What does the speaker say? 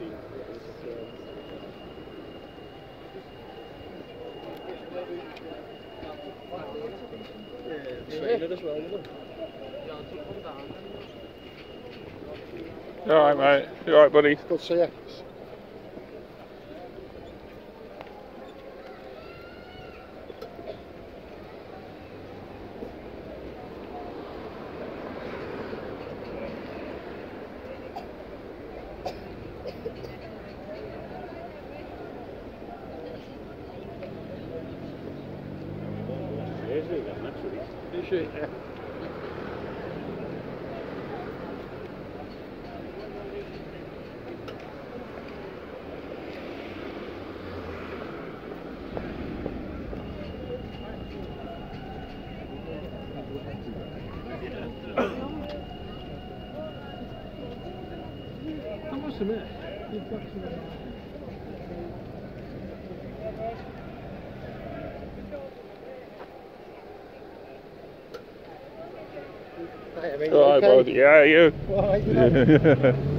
You alright, mate? You alright, buddy? Good to see you. Is she? Yeah. I must admit, you've got to... Hey, I mean, Alright, okay. bud. Yeah, you. Well, you know.